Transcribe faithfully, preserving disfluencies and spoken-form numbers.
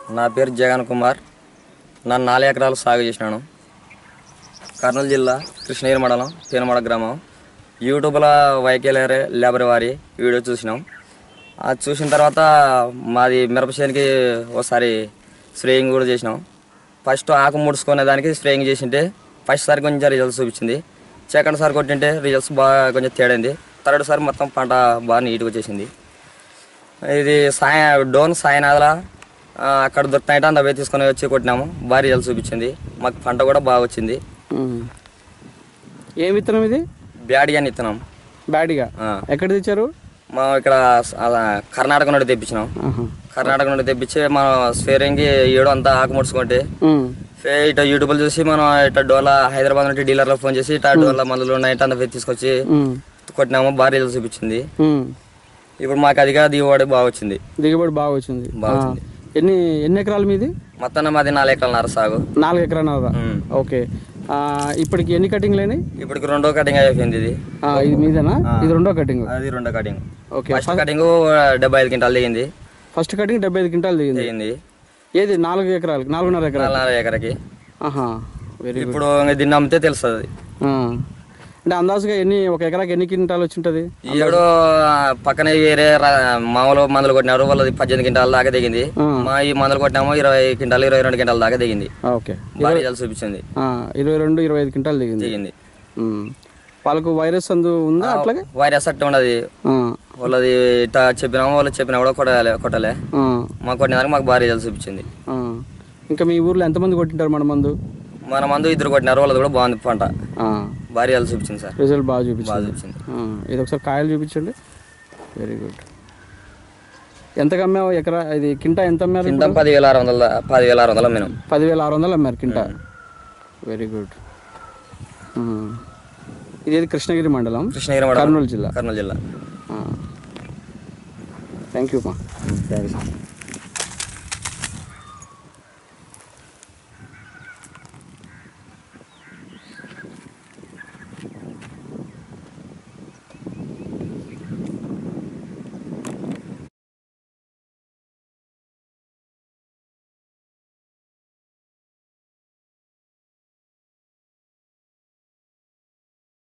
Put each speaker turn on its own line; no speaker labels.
నా పేరు జగన్ కుమార్. నన్ను నాలుగు ఎకరాలు సాగు చేసినాను. కర్నూలు జిల్లా కృష్ణగిరి మండలం పేనమడ గ్రామం. యూట్యూబ్లో వైకేలరే లేబర్ వారి వీడియో చూసినాం. అది చూసిన తర్వాత మాది మిరప చేనుకి ఒకసారి స్ప్రేయింగ్ కూడా చేసినాం. ఫస్ట్ ఆకు ముడుచుకునే దానికి స్ప్రేయింగ్ చేసింటే ఫస్ట్ సారి కొంచెం రిజల్ట్స్ చూపించింది. సెకండ్ సారి కొట్టింటే రిజల్ట్స్ బాగా కొంచెం తేడైంది. థర్డ్ సారి మొత్తం పంట బాగా నీట్గా వచ్చేసింది. ఇది సాయ డోన్ సాయనాథల అక్కడ దొరుకుతాయంటే అంత అవే తీసుకొని వచ్చి కొట్టినాము. బాగా రిజల్ట్స్ చూపించింది. మాకు పంట కూడా బాగా వచ్చింది.
ఏం విత్తనం ఇది?
బ్యాడిగా విత్తనం.
బ్యాడిగా ఎక్కడ తెచ్చారు?
మా ఇక్కడ కర్ణాటక నుండి తెప్పించినాం. కర్ణాటక నుండి తెప్పించి మనం స్పేరింగ్ ఏడు అంతా ఆకు ముడుచుకుంటే ఇట్లా యూట్యూబ్లో చూసి మనం ఇట్లా డోలా హైదరాబాద్ నుండి డీలర్లో ఫోన్ చేసి ఇట్లా డోలా మందులు ఉన్నాయంటే అంత తీసుకొచ్చి కొట్టినాము. బాగా రిజల్ట్స్ చూపించింది. ఇప్పుడు మాకు అదిగా దిగుబడి బాగా వచ్చింది.
దిగుబడి బాగా వచ్చింది. బాగా వచ్చింది. ఎన్ని ఎన్ని ఎకరాలు మీది?
మొత్తం మాది నాలుగు ఎకరాలన్నర సాగు.
నాలుగు ఎకరాలన్నర. ఓకే. ఇప్పటికి ఎన్ని కటింగ్లు అయినాయి? ఇప్పటికి
రెండో కటింగ్ అయిపోయింది. ఇది
ఇది మీదేనా? ఇది రెండో కటింగ్?
అది రెండో కటింగ్.
ఓకే.
ఫస్ట్ కటింగ్ డెబ్బై ఐదు క్వింటాలు దిగింది.
ఫస్ట్ కటింగ్ డెబ్బై ఐదు క్వింటాలు దిగింది.
దిగింది.
ఏది నాలుగు ఎకరాలకి? నాలుగున్నర ఎకరాలు.
నాలుగున్నర ఎకరకి.
వెరీ
ఇప్పుడు దీన్ని అమ్మితే తెలుస్తుంది.
అంటే అందాజుగా ఎన్ని ఒక ఎకరాకి ఎన్ని క్వింటాలు వచ్చి ఉంటుంది?
ఏడు పక్కన వేరే మామూలు మందులు కొట్టినారు, వాళ్ళది పద్దెనిమిది క్వింటాల దాకా దిగింది. మా ఈ మందులు కొట్టినాము ఇరవై క్వింటాలు ఇరవై రెండు క్వింటాల దాకా దిగింది.
ఓకే.
బాగా రిజల్ట్స్ చూపించింది.
ఇరవై రెండు ఇరవై ఐదు క్వింటాలు దిగింది.
దిగింది.
వాళ్ళకు వైరస్ అందు ఉందా? అట్లాగే
వైరస్ అట్టు ఉండదు. వాళ్ళది ఇట్లా చెప్పినాము, వాళ్ళు చెప్పినా కూడా కొట్టాలి కొట్టలే. మాకు కొట్టిన దానికి మాకు బాగా రిజల్ట్స్ చూపించింది.
ఇంకా మీ ఊర్లో ఎంతమంది కొట్టింటారు మన మందు?
మన మందు ఇద్దరు కొట్టినారు, వాళ్ళది కూడా బాగుంది పంట. బాగా రిజల్ట్ చూపించింది సార్.
రిజల్ట్ బాగా చూపించింది.
బాగా చూపించింది.
ఇది ఒకసారి కాయలు చూపించండి. Very good. ఎంతకు అమ్మావు ఎకరా? ఇది కింటా ఎంత అమ్మారు?
కింటా పదివేల ఆరు వందల పదివేల ఆరు వందలు అమ్మినాం.
పదివేల ఆరు వందలు అమ్మారు కింటా. Very good. ఇది కృష్ణగిరి మండలం,
కృష్ణగిరి మండలం,
కర్నూలు జిల్లా.
కర్నూలు జిల్లా.
థ్యాంక్ యూ మా.
Thank you sir.